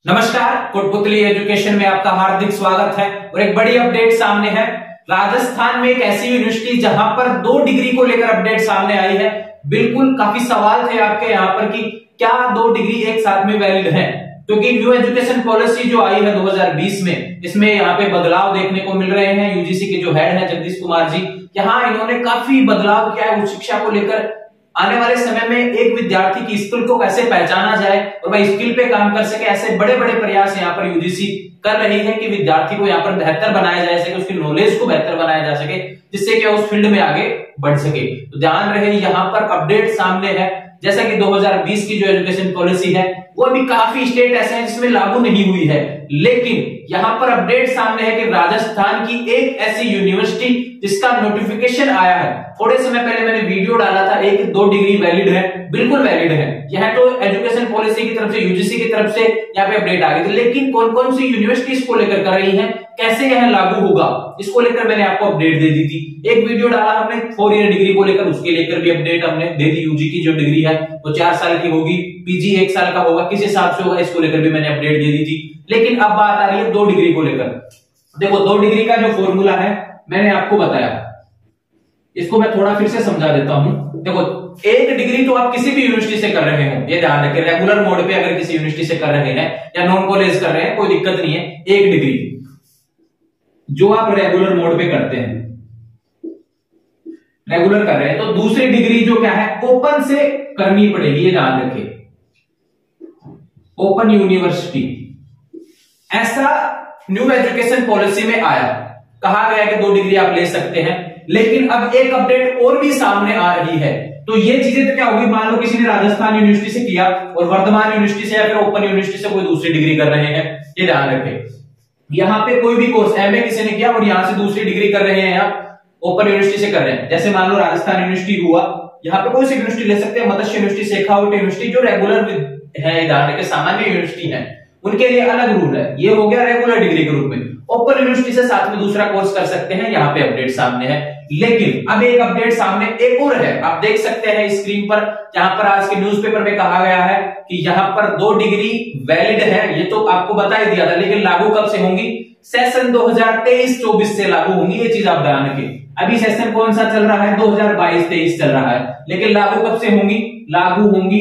नमस्कार, कोटपुतली एजुकेशन में आपका हार्दिक स्वागत है। और एक बड़ी अपडेट सामने है। राजस्थान में एक ऐसी यूनिवर्सिटी जहां पर 2 डिग्री को लेकर अपडेट सामने आई है। बिल्कुल काफी सवाल थे आपके यहाँ पर कि क्या 2 डिग्री एक साथ में वैलिड है, क्योंकि न्यू एजुकेशन पॉलिसी जो आई है 2020 में, इसमें यहाँ पे बदलाव देखने को मिल रहे हैं। यूजीसी के जो हेड है जगदीश कुमार जी, यहाँ इन्होंने काफी बदलाव किया है उच्च शिक्षा को लेकर। आने वाले समय में एक विद्यार्थी की स्किल को कैसे पहचाना जाए और वह स्किल पे काम कर सके, ऐसे बड़े बड़े प्रयास यहाँ पर यूजीसी कर रही है कि विद्यार्थी को यहाँ पर बेहतर बनाया जा सके, उसकी नॉलेज को बेहतर बनाया जा सके, जिससे कि उस फील्ड में आगे बढ़ सके। तो ध्यान रहे, यहाँ पर अपडेट सामने है। जैसा कि 2020 की जो एजुकेशन पॉलिसी है वो अभी काफी स्टेट ऐसे हैं जिसमें लागू नहीं हुई है, लेकिन यहाँ पर अपडेट सामने है कि राजस्थान की एक ऐसी यूनिवर्सिटी जिसका नोटिफिकेशन आया है, थोड़े समय पहले मैंने वीडियो डाला था, 1-2 डिग्री वैलिड है, बिल्कुल वैलिड है। यह तो एजुकेशन पॉलिसी की तरफ से, यूजीसी की तरफ से यहाँ पे अपडेट आ गई थी, लेकिन कौन कौन सी यूनिवर्सिटी इसको लेकर कर रही है, कैसे यह लागू होगा, इसको लेकर मैंने आपको अपडेट दे दी थी। एक वीडियो डाला हमने 4 ईयर डिग्री को लेकर, उसके लेकर भी अपडेट हमने दे दी। यूजी की जो डिग्री है वो 4 साल की होगी, पीजी 1 साल का होगा, किस हिसाब से होगा इसको लेकर भी मैंने अपडेट दे दी थी। लेकिन अब बात आ रही है 2 डिग्री को लेकर। देखो 2 डिग्री का जो फॉर्मूला है मैंने आपको बताया, इसको मैं थोड़ा फिर से समझा देता हूं। देखो 1 डिग्री तो आप किसी भी यूनिवर्सिटी से कर रहे हो, ये ध्यान रखें। रेगुलर मोड पे अगर किसी यूनिवर्सिटी से कर रहे हैं या नॉन कॉलेज कर रहे हैं, कोई दिक्कत नहीं है। 1 डिग्री जो आप रेगुलर मोड पे करते हैं, रेगुलर कर रहे हैं, तो दूसरी डिग्री जो क्या है ओपन से करनी पड़ेगी, ये ध्यान रखें। ओपन यूनिवर्सिटी ऐसा न्यू एजुकेशन पॉलिसी में आया, कहा गया कि 2 डिग्री आप ले सकते हैं। लेकिन अब एक अपडेट और भी सामने आ रही है। तो ये चीजें तो क्या होगी, मान लो किसी ने राजस्थान यूनिवर्सिटी से किया और वर्धमान यूनिवर्सिटी से या फिर ओपन यूनिवर्सिटी से कोई दूसरी डिग्री कर रहे हैं, ये ध्यान रखें। यहाँ पे कोई भी कोर्स एमए किसी ने किया और यहां से दूसरी डिग्री कर रहे हैं, आप ओपन यूनिवर्सिटी से कर रहे हैं। जैसे मान लो राजस्थान यूनिवर्सिटी हुआ, यहाँ पे कोई सी यूनिवर्सिटी ले सकते हैं, मत्स्य यूनिवर्सिटी, शेखावट यूनिवर्सिटी, जो रेगुलर है, ध्यान रखें, सामान्य यूनिवर्सिटी है, उनके लिए अलग रूल है। ये हो गया रेगुलर डिग्री के रूप में। ओपन यूनिवर्सिटी से साथ में दूसरा कोर्स कर सकते हैं, यहाँ पे अपडेट सामने है। लेकिन अब एक अपडेट सामने एक और है, आप देख सकते हैं स्क्रीन पर, जहां पर आज के न्यूज़पेपर में कहा गया है कि यहाँ पर 2 डिग्री वैलिड है। ये तो आपको बता ही दिया था, लेकिन लागू कब से होंगी, सेशन 2023-24 से लागू होंगी। ये चीज आप ध्यान रखें। अभी सेशन कौन सा चल रहा है, 2022-23 चल रहा है, लेकिन लागू कब से होंगी, लागू होंगी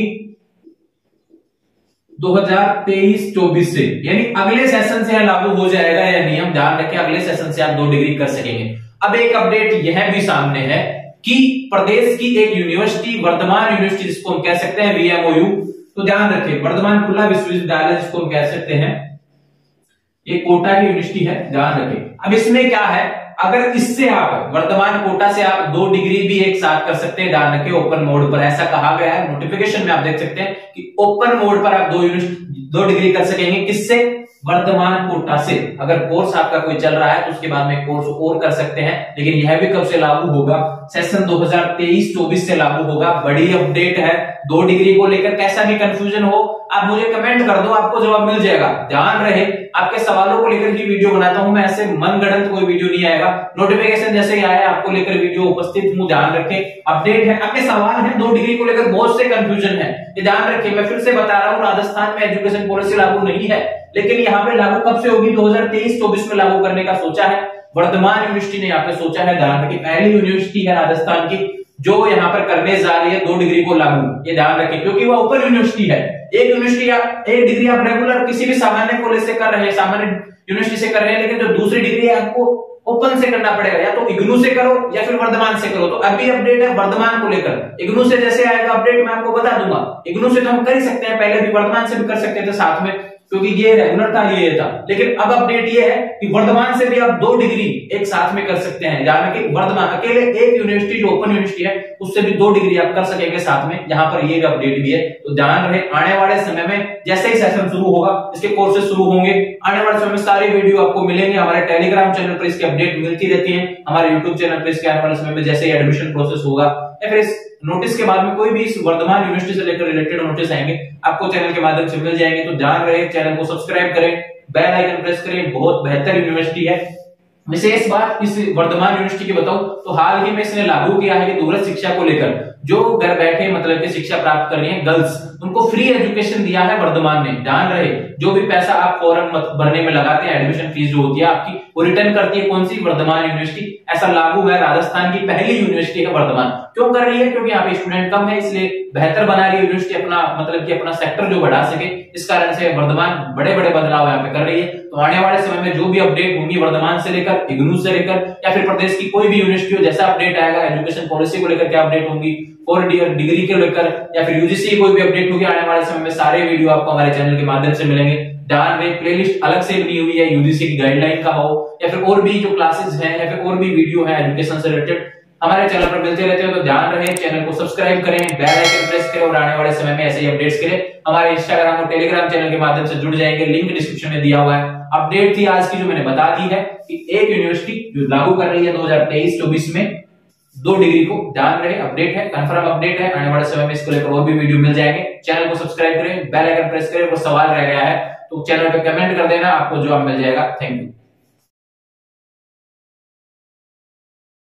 2023-24 से, यानी अगले सेशन से लागू हो जाएगा या नहीं, हम ध्यान रखें, अगले सेशन से आप 2 डिग्री कर सकेंगे। अब एक अपडेट यह भी सामने है कि प्रदेश की एक यूनिवर्सिटी, वर्धमान यूनिवर्सिटी जिसको हम कह सकते हैं VMOU, तो ध्यान रखें, वर्धमान खुला विश्वविद्यालय जिसको हम कह सकते हैं, ये कोटा की यूनिवर्सिटी है, ध्यान रखें। अब इसमें क्या है, अगर इससे आप वर्धमान कोटा से आप 2 डिग्री भी एक साथ कर सकते हैं, ध्यान रखें, ओपन मोड पर, ऐसा कहा गया है नोटिफिकेशन में, आप देख सकते हैं कि ओपन मोड पर आप 2 डिग्री कर सकेंगे। किससे, वर्धमान कोटा से। अगर कोर्स आपका कोई चल रहा है तो उसके बाद में कोर्स और कर सकते हैं, लेकिन यह भी कब से लागू होगा, सेशन 2023-24 से लागू होगा। बड़ी अपडेट है 2 डिग्री को लेकर। कैसा भी कंफ्यूजन हो आप मुझे कमेंट कर दो, आपको जवाब मिल जाएगा। ध्यान रहे, आपके सवालों को लेकर ही वीडियो बनाता हूं मैं, ऐसे मनगढ़ंत कोई वीडियो नहीं आएगा। नोटिफिकेशन जैसे ही आया आपको लेकर वीडियो उपस्थित हूं, ध्यान रखें। अपडेट है, आपके सवाल है 2 डिग्री को लेकर, बहुत से कंफ्यूजन है, ये ध्यान रखें। मैं फिर से बता रहा हूं, राजस्थान में एजुकेशन पॉलिसी लागू नहीं है, लेकिन यहाँ पे लागू कब से होगी, 2023-24 में लागू करने का सोचा है वर्धमान यूनिवर्सिटी ने, यहाँ पे सोचा है। ध्यान रखें, पहली यूनिवर्सिटी है राजस्थान की जो यहाँ पर करने जा रही है 2 डिग्री को लागू, ये ध्यान रखें, क्योंकि वह ओपन यूनिवर्सिटी है। एक यूनिवर्सिटी, 1 डिग्री आप रेगुलर किसी भी सामान्य कॉलेज से कर रहे हैं, सामान्य यूनिवर्सिटी से कर रहे हैं, लेकिन जो दूसरी डिग्री है आपको ओपन से करना पड़ेगा, या तो इग्नू से करो या फिर वर्धमान से करो। तो अभी अपडेट है वर्धमान को लेकर, इग्नू से जैसे आएगा अपडेट मैं आपको बता दूंगा। इग्नू से तो हम कर ही सकते हैं, पहले भी वर्धमान से भी कर सकते थे साथ में, क्योंकि ये रेगुलर था, ये था। लेकिन अब अपडेट ये है कि वर्धमान से भी आप 2 डिग्री एक साथ में कर सकते हैं। ध्यान रखिए, वर्धमान अकेले एक यूनिवर्सिटी जो ओपन यूनिवर्सिटी है उससे भी 2 डिग्री आप कर सकेंगे साथ में, यहाँ पर ये अपडेट भी है। तो ध्यान रहे, आने वाले समय में जैसे ही सेशन शुरू होगा, इसके कोर्सेज शुरू होंगे, आने वाले समय में सारी वीडियो आपको मिलेंगे। हमारे टेलीग्राम चैनल पर इसकी अपडेट मिलती रहती है, हमारे यूट्यूब चैनल पर इसके आने वाले समय में जैसे ही एडमिशन प्रोसेस होगा या फिर इस नोटिस के बाद में कोई भी इस वर्धमान यूनिवर्सिटी से लेकर रिलेटेड नोटिस आएंगे, आपको चैनल के माध्यम से मिल जाएंगे। तो ध्यान रहे, चैनल को सब्सक्राइब करें, बेल आइकन प्रेस करें, बहुत बेहतर यूनिवर्सिटी है। विशेष बात इस वर्धमान यूनिवर्सिटी की बताऊं तो हाल ही में इसने लागू किया है कि दूरस्थ शिक्षा को लेकर जो घर बैठे मतलब कि शिक्षा प्राप्त कर रही हैं गर्ल्स, उनको फ्री एजुकेशन दिया है वर्धमान ने। ध्यान रहे, जो भी पैसा आप फॉर्म भरने में लगाते हैं, एडमिशन फीस जो होती है आपकी, वो रिटर्न करती है कौन सी? वर्धमान यूनिवर्सिटी। ऐसा लागू है, राजस्थान की पहली यूनिवर्सिटी है वर्धमान। क्यों कर रही है? क्योंकि यहाँ पे स्टूडेंट कम है, इसलिए बेहतर बना रही है यूनिवर्सिटी अपना, मतलब कि अपना सेक्टर जो बढ़ा सके। इस कारण से वर्धमान बड़े बड़े बदलाव यहाँ पे कर रही है। तो आने वाले समय में जो भी अपडेट होंगी वर्धमान से लेकर, इग्नू से लेकर, या फिर प्रदेश की कोई भी यूनिवर्सिटी हो, जैसा अपडेट आएगा, एजुकेशन पॉलिसी को लेकर क्या अपडेट होंगी, 4 डिग्री के लेकर, या फिर यूजीसी कोई भी अपडेट होगी, आने वाले समय में सारे वीडियो आपको हमारे चैनल के माध्यम से मिलेंगे। ध्यान में प्लेलिस्ट अलग से बनी हुई है, यूजीसी की गाइडलाइन का हो या फिर और भी जो क्लासेस हैं या फिर और भी वीडियो है एजुकेशन से रिलेटेड, हमारे चैनल पर मिलते रहते हो। तो ध्यान रहे, चैनल को सब्सक्राइब करें, बेल आइकन प्रेस करें और आने वाले समय में ऐसे ही अपडेट्स के लिए हमारे इंस्टाग्राम और टेलीग्राम चैनल के माध्यम से जुड़ जाएंगे। लिंक डिस्क्रिप्शन में दिया हुआ है। अपडेट थी आज की जो मैंने बता दी है कि एक यूनिवर्सिटी जो लागू कर रही है 2023-24 में 2 डिग्री को। ध्यान रहे, अपडेट है, कंफर्म अपडेट है। आने वाले समय में इसको लेकर और भी वीडियो मिल जाएंगे। चैनल को सब्सक्राइब करें, बेल आइकन प्रेस करें। कोई सवाल रह गया है तो चैनल पे कमेंट कर देना, आपको जवाब मिल जाएगा। Thank you.